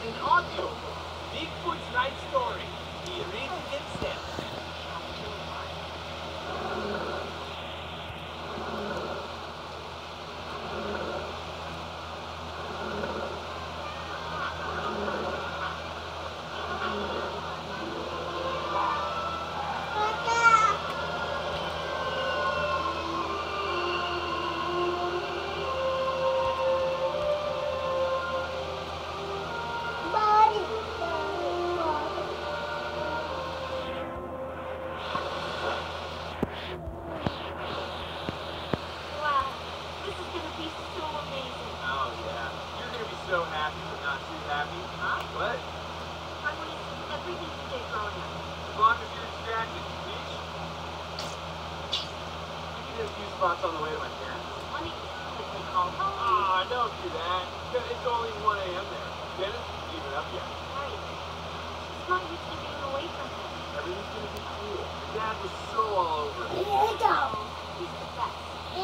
in audio. Bigfoot's Night Story. He reads it himself. So happy, but not too happy. Huh? What? I'm wasting everything today growing up. As long as you're distracted, bitch. You can hit a few spots on the way to my parents. Let me quickly call home. Ah, don't do that. It's only 1 a.m. there. Dennis isn't even up yet. Right. She's not used to being away from him. Everything's gonna be cool. Your dad was so all over it. He's the best.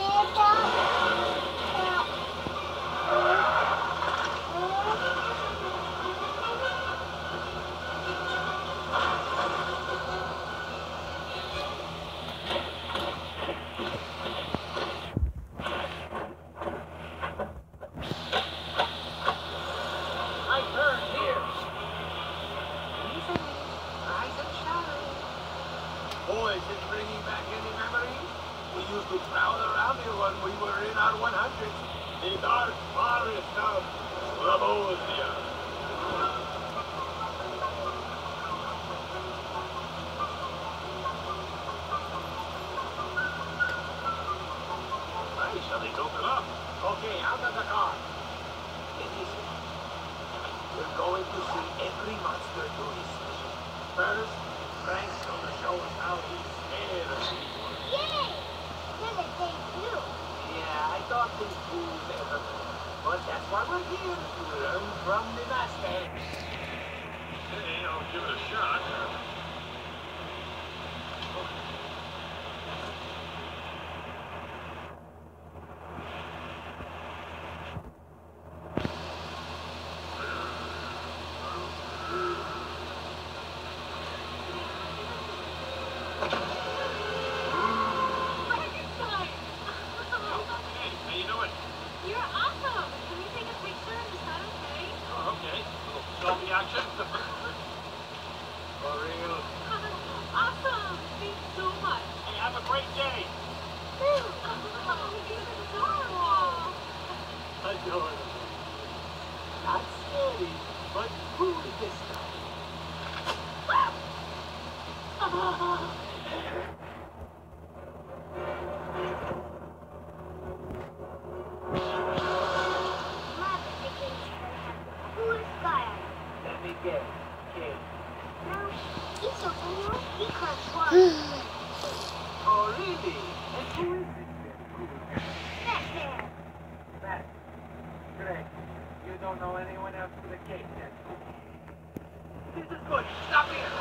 Boys, it's bringing back any memories? We used to prowl around here when we were in our 100s. The dark forest of Slavosia. Hey, shall they open up? Okay, out of the car. It is. We're going to see every monster do his special. First, Frank's gonna show us how he's scared of people. Yay! Then the day too. Yeah, I thought these fools ever. But that's why we're here, to learn from the master. Hey, I'll give it a shot. Action. For real. Awesome. Thanks so much. Hey, have a great day. Adorable. Not scary, but cool this time. Get. No, he's so cool. He can't fly. Oh, really? And who is this cool guy? Batman. Matt. Greg, you don't know anyone else with a cake yet. This is good. Stop here.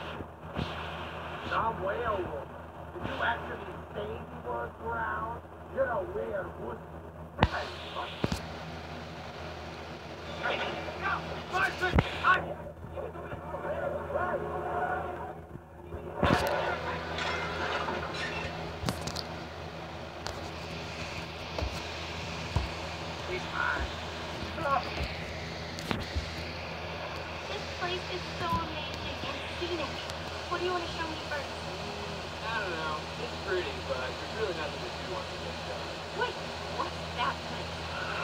Some whale wolf. Did you actually say you were drowned? You're a werewolf. Hey, no, Martin! He's mine. This place is so amazing and scenic. What do you want to show me first? I don't know. It's pretty, but there's really nothing to do once it gets done. Wait, what's that place?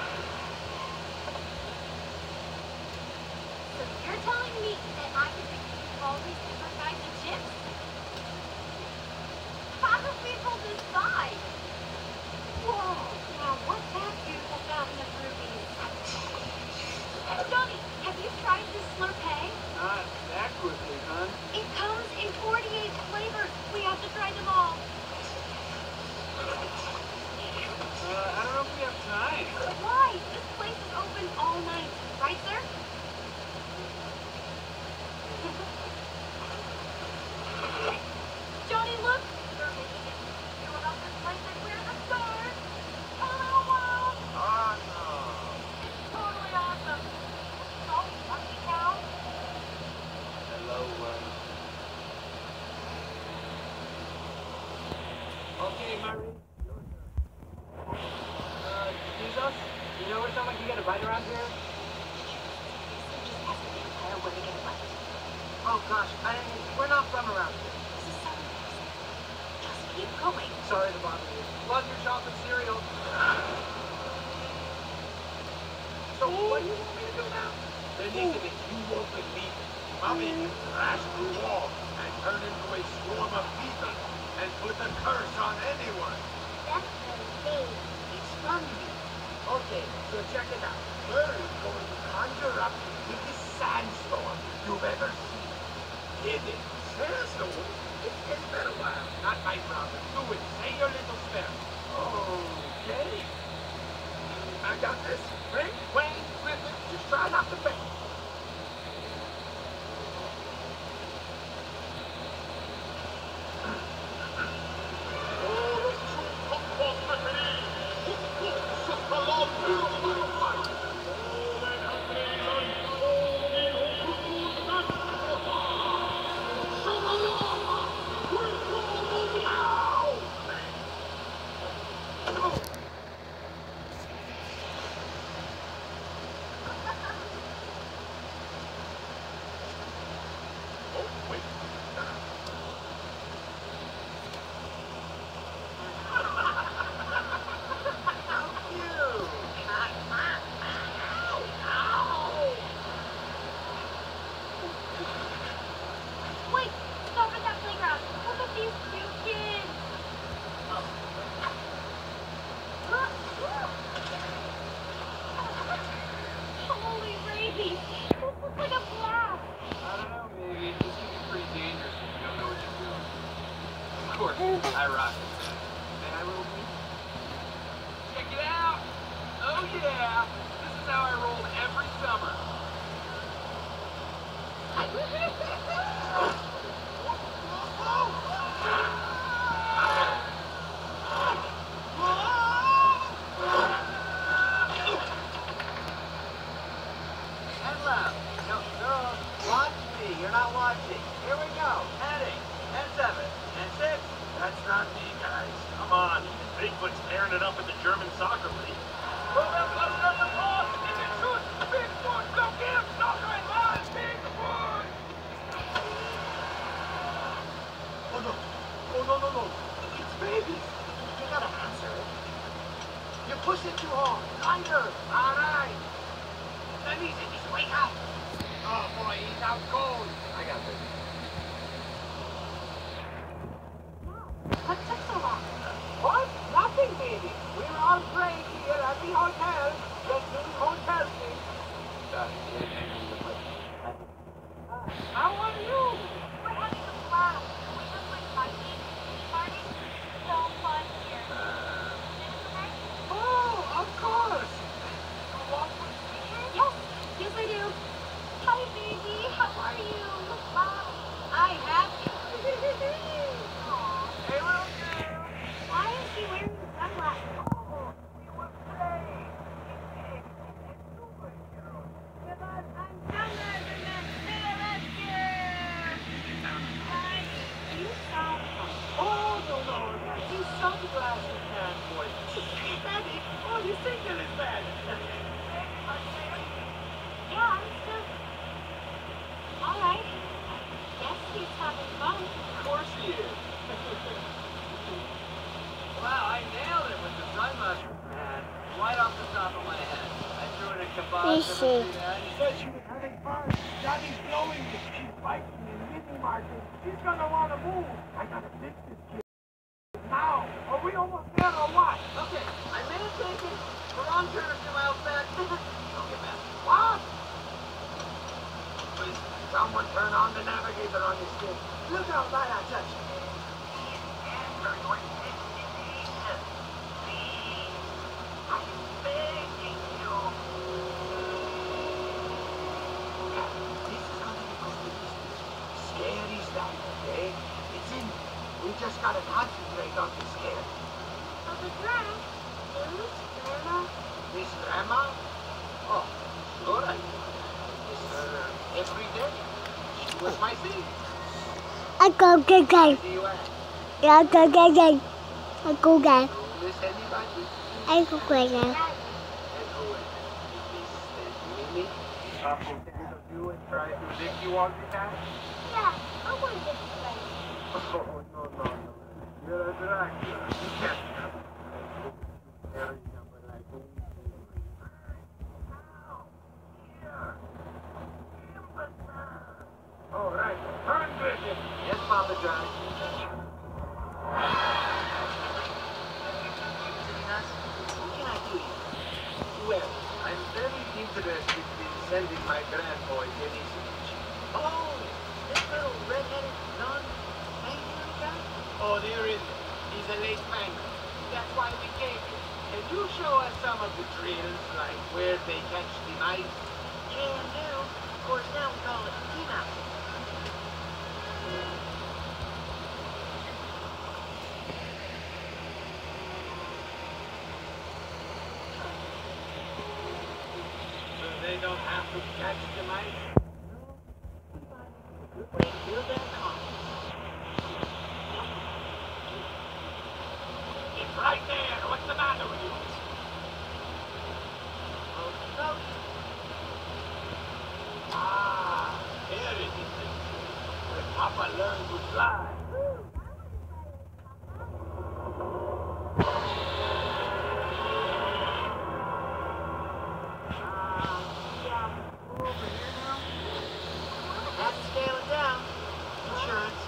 So you're telling me that I can receive all these different kinds of chips? How do people decide? Whoa, now what's that beautiful fountain of rubies? Johnny, have you tried this Slurpee? Not that quickly, hon. It comes in 48 flavors. We have to try them all. I don't know if we have time. Why? This place is open all night. Right, sir? Johnny, look! They're making it you about this place and we're the stars. Oh, wow! Awesome. It's totally awesome. So lucky now. Hello, Okay, Murray. Jesus? You know where someone can get a bite around here? Just ask the vampire where to get a bite. Oh gosh, we're not from around here. This is so embarrassing. Just keep going. Sorry to bother you. Love your chocolate cereal. So what do you want me to do now? Denise, if you won't believe it, Mommy can crash through walls and turn into a swarm of people and put a curse on anyone. That's the thing. It's funny. Okay, so check it out. Murray's going to conjure up the biggest sandstorm you've ever seen. Hidden sandstorm? It's been a while. Not my problem. Do it. Say your little spell. Okay. I got this. Rick, Wayne, Griffin, just try not to fail. Wait, stop at that playground. Look at these cute kids. Holy rabies. This looks like a blast. I don't know, maybe. This can be pretty dangerous if you don't know what you're doing. Of course, I rock it. May I, little me? Check it out! Oh yeah! This is how I roll every summer. And left. No, girl, watch me. You're not watching. Here we go. Heading. And 7. And 6. That's not me, guys. Come on. Bigfoot's tearing it up at the German soccer league. Well, that's the ball. If it shoots, Bigfoot, go get him. Soccer and mine, Bigfoot. Oh, no. Oh, no. It's babies. You gotta answer it. You push it too hard. Under. All right. Let me see. Just wake up. Oh, boy, he's out cold. I got this. What took so long? What? Nothing, baby. We're all great here at the hotel. Just doing hotel things. How are you? We're having a blast. We just went hiking, party. So fun here. Is it okay? Oh, of course. A walk with strangers? Yes, I do. Hi, baby. How are you? Wow. your glasses, man, boy. Eddie, oh, you think that is bad. Yeah, I'm still... Alright. Guess he's having fun. Of course he is. Wow, I nailed it with the sun mushroom, man. Right off the top of my head. I threw it in kebabs. This is- But she was having fun. Daddy's blowing this. She's biking and mini market. She's gonna want to move. I gotta fix this kid. Now. Are we almost there or what? Okay, I may have taken the wrong turn a few miles back. Don't get mad. What? Please, someone turn on the navigator on this thing. Look out, right at touch. We just gotta concentrate on the scare. So the drink is Grandma. Miss Grandma? Oh, sure I do. Miss her every day. She was my seat. I go get Where it. do you at? I go get it. I go get it. You miss anybody? I go get it. And who is it? Miss Mimi? Up and down of you and try to lick you all the time? Yeah, I want to get this Oh, no. You're a Dracula. You can't have every number like me. All right, turn Bridget. Yes, Papa John. What can I do here? Well, I'm very interested in sending my grandboy Dennis. Oh, this little red-headed, non-hanging guy? Oh, there is. He's a late banker. That's why we came here. Can you show us some of the drills, like where they catch the mice? Can do. Of course, now we call it T-Mouse. So they don't have to catch the mice? Good way to build that confidence. It's right there. What's the matter with you? Oh, Ah, here it is. Where Papa learned to fly. yeah, over here now. Have to scale it down. Insurance.